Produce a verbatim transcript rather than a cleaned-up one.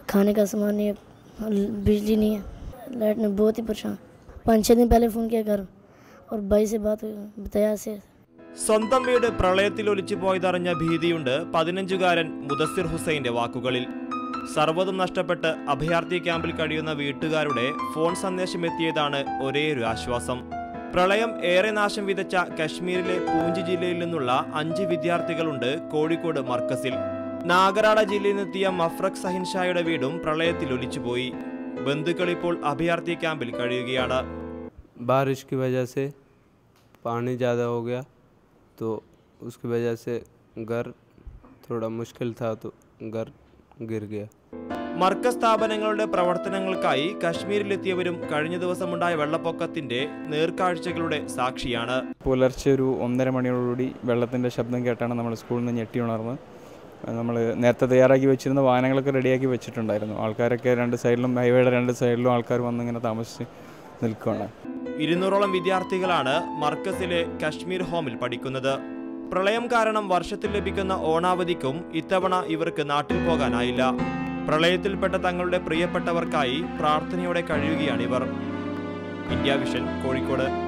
खाने का सामान नहीं है, बिजली नहीं है, लाइट ने बहुत ही परेशान। पाँच छः दिन पहले फ़ोन किया घर और भाई से बात बताया से സ്വന്തം വീട് പ്രളയത്തിൽ ഒലിച്ചു പോയതറിഞ്ഞ ഭീതിയുണ്ട് പതിനഞ്ചുകാരൻ മുദസ്സിർ ഹുസൈന്റെ വാക്കുകളിൽ. സർവ്വതും നഷ്ടപ്പെട്ട് അഭയാർത്ഥി ക്യാമ്പിൽ കഴിയുന്ന വീട്ടുകാരുടെ ഫോൺ സന്ദേശം എത്തിയതാണ് ഒരേയൊരു ആശ്വാസം. പ്രളയം ഏറെ നാശം വിതച്ച കശ്മീരിലെ പൂഞ്ച് ജില്ലയിൽ നിന്നുള്ള അഞ്ച് വിദ്യാർത്ഥികളുണ്ട് കോഴിക്കോട് മർക്കസിൽ. നാഗരാള ജില്ലയിൽ നിന്നെത്തിയ മഫ്രഖ് സഹിൻഷായുടെ വീടും പ്രളയത്തിൽ ഒലിച്ചുപോയി. ബന്ധുക്കൾ ഇപ്പോൾ അഭയാർത്ഥി ക്യാമ്പിൽ കഴിയുകയാണ്. बारिश की वजह से पानी ज़्यादा हो गया तो उसकी वजह से घर थोड़ा मुश्किल था तो घर गिर गया. മർക്കസ് സ്ഥാപനങ്ങളുടെ പ്രവർത്തനങ്ങൾക്കായി കശ്മീരിലെത്തിയവരും കഴിഞ്ഞ ദിവസമുണ്ടായ വെള്ളപ്പൊക്കത്തിന്റെ നേർക്കാഴ്ചകളുടെ സാക്ഷിയാണ്. പുലർച്ചെ ഒരു ഒന്നര മണിയോടുകൂടി വെള്ളത്തിൻ്റെ ശബ്ദം കേട്ടാണ് നമ്മൾ സ്കൂളിൽ നിന്ന് ഞെട്ടി ഉണർന്ന്. നമ്മൾ നേരത്തെ തയ്യാറാക്കി വെച്ചിരുന്ന വാഹനങ്ങളൊക്കെ റെഡിയാക്കി വെച്ചിട്ടുണ്ടായിരുന്നു. ആൾക്കാരൊക്കെ രണ്ട് സൈഡിലും ഹൈവേയുടെ രണ്ട് സൈഡിലും ആൾക്കാർ വന്നിങ്ങനെ താമസിച്ച് നിൽക്കുകയാണ്. ഇരുന്നൂറോളം വിദ്യാർത്ഥികളാണ് മർക്കസിലെ കശ്മീർ ഹോമിൽ പഠിക്കുന്നത്. പ്രളയം കാരണം വർഷത്തിൽ ലഭിക്കുന്ന ഓണാവധിക്കും ഇത്തവണ ഇവർക്ക് നാട്ടിൽ പോകാനായില്ല. പ്രളയത്തിൽപ്പെട്ട തങ്ങളുടെ പ്രിയപ്പെട്ടവർക്കായി പ്രാർത്ഥനയോടെ കഴിയുകയാണിവർ. India vision, Kozhikode.